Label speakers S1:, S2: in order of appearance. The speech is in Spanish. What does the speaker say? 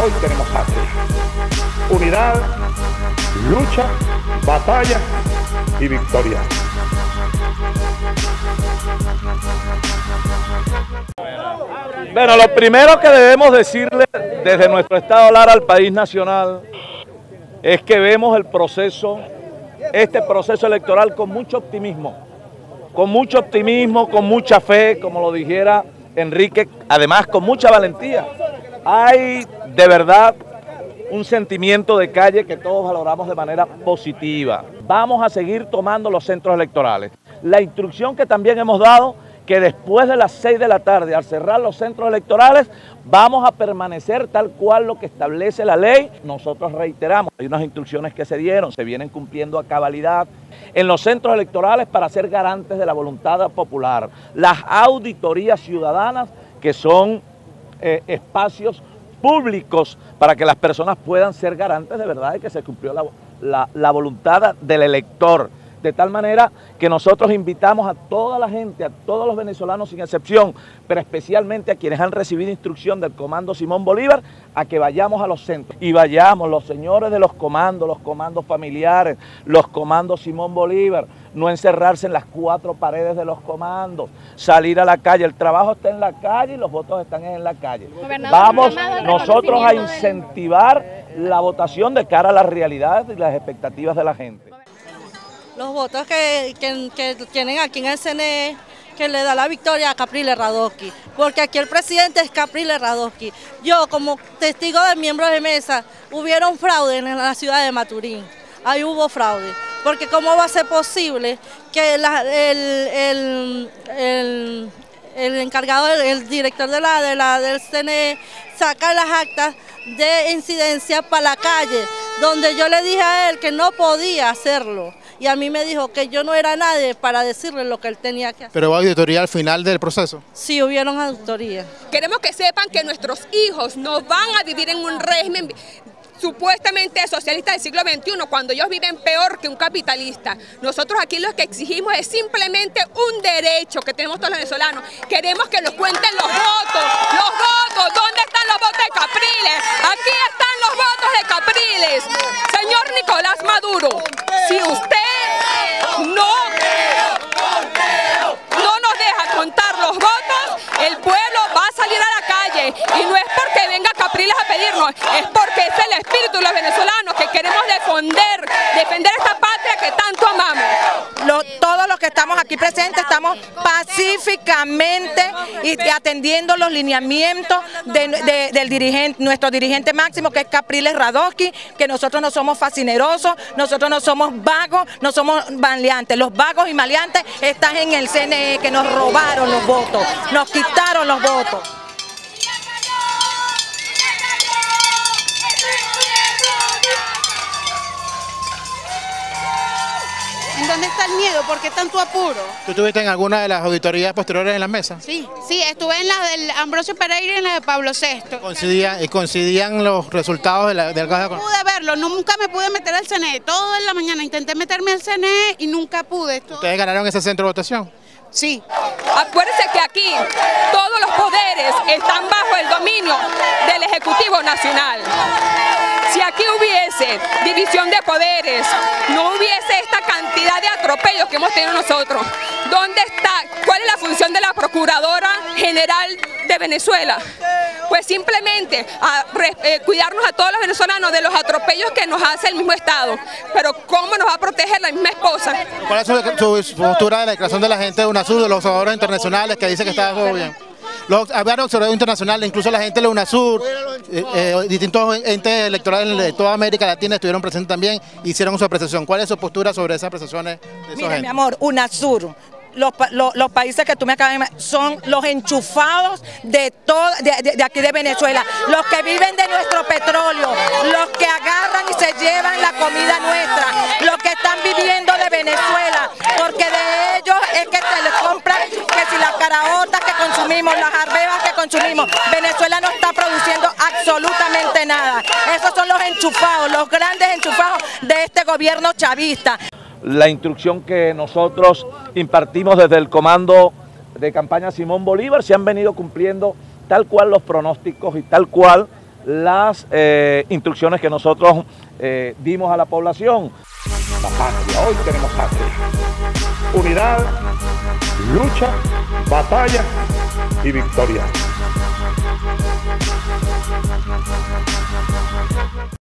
S1: hoy tenemos hambre. Unidad, lucha, batalla y victoria.
S2: Bueno, lo primero que debemos decirle desde nuestro Estado Lara al país nacional es que vemos el proceso, este proceso electoral con mucho optimismo, con mucha fe, como lo dijera Enrique, además con mucha valentía. Hay de verdad un sentimiento de calle que todos valoramos de manera positiva. Vamos a seguir tomando los centros electorales. La instrucción que también hemos dado, que después de las 6 de la tarde, al cerrar los centros electorales, vamos a permanecer tal cual lo que establece la ley. Nosotros reiteramos, hay unas instrucciones que se dieron, se vienen cumpliendo a cabalidad en los centros electorales para ser garantes de la voluntad popular. Las auditorías ciudadanas, que son espacios públicos para que las personas puedan ser garantes de verdad de que se cumplió la voluntad del elector. De tal manera que nosotros invitamos a toda la gente, a todos los venezolanos sin excepción, pero especialmente a quienes han recibido instrucción del Comando Simón Bolívar, a que vayamos a los centros. Y vayamos, los señores de los comandos familiares, los comandos Simón Bolívar, no encerrarse en las 4 paredes de los comandos, salir a la calle. El trabajo está en la calle y los votos están en la calle. Vamos nosotros a incentivar la votación de cara a las realidades y las expectativas de la gente.
S3: Los votos que tienen aquí en el CNE, que le da la victoria a Capriles Radosky, porque aquí el presidente es Capriles Radosky. Yo, como testigo de miembros de mesa, hubieron fraude en la ciudad de Maturín. Ahí hubo fraude, porque ¿cómo va a ser posible que el encargado, el director del CNE, saca las actas de incidencia para la calle, donde yo le dije a él que no podía hacerlo? Y a mí me dijo que yo no era nadie para decirle lo que él tenía que hacer.
S4: ¿Pero hubo auditoría al final del proceso?
S3: Sí, hubieron auditoría.
S5: Queremos que sepan que nuestros hijos no van a vivir en un régimen supuestamente socialista del siglo XXI, cuando ellos viven peor que un capitalista. Nosotros aquí lo que exigimos es simplemente un derecho que tenemos todos los venezolanos. Queremos que nos cuenten los votos. ¿Dónde están los votos de Capriles? Aquí están los votos de Capriles. Señor Nicolás Maduro, si usted no nos deja contar los votos, el pueblo va a salir a la calle, y no es porque venga Capriles a pedirnos, es porque es el espíritu de los venezolanos que queremos defender esta patria que tanto amamos.
S6: Todos los que estamos aquí presentes estamos pacíficamente y atendiendo los lineamientos del dirigente, nuestro dirigente máximo, que es Capriles Radosky, que nosotros no somos fascinerosos, nosotros no somos vagos, no somos maleantes. Los vagos y maleantes están en el CNE, que nos robaron los votos, nos quitaron los votos.
S7: ¿En dónde está el miedo? ¿Por qué tanto apuro?
S4: ¿Tú estuviste en alguna de las auditorías posteriores en las mesas?
S7: Sí, estuve en la del Ambrosio Pereira y en la de Pablo VI.
S4: ¿Coincidían los resultados del caso?
S7: No pude verlo, nunca me pude meter al CNE. Todo en la mañana intenté meterme al CNE y nunca pude.
S4: ¿Ustedes ganaron ese centro de votación?
S7: Sí.
S5: Acuérdense que aquí todos los poderes están bajo el dominio del Ejecutivo Nacional. Si aquí hubiese división de poderes, no hubiese esta cantidad de atropellos que hemos tenido nosotros. ¿Dónde está? ¿Cuál es la función de la Procuradora General de Venezuela? Pues simplemente cuidarnos a todos los venezolanos de los atropellos que nos hace el mismo Estado. Pero ¿cómo nos va a proteger la misma esposa?
S4: ¿Cuál es su postura de la declaración de la gente de UNASUR, de los observadores internacionales, que dice que está todo bien? Había observadores internacionales, incluso la gente de UNASUR, distintos entes electorales de toda América Latina estuvieron presentes también, hicieron su apreciación. ¿Cuál es su postura sobre esas apreciaciones de
S6: Mira, mi amor, UNASUR, los países que tú me acabas de mencionar son los enchufados de aquí de Venezuela, los que viven de nuestro petróleo, los que agarran y se llevan la comida nuestra, los que están viviendo de Venezuela, porque de ellos es que se les compran, que si las caraotas que consumimos, las arrebas que consumimos. Venezuela no está produciendo absolutamente nada. Esos son los enchufados, los grandes enchufados de este gobierno chavista.
S2: La instrucción que nosotros impartimos desde el Comando de Campaña Simón Bolívar se han venido cumpliendo tal cual los pronósticos y tal cual las instrucciones que nosotros dimos a la población.
S1: La patria, hoy tenemos patria. Unidad, lucha, batalla y victoria.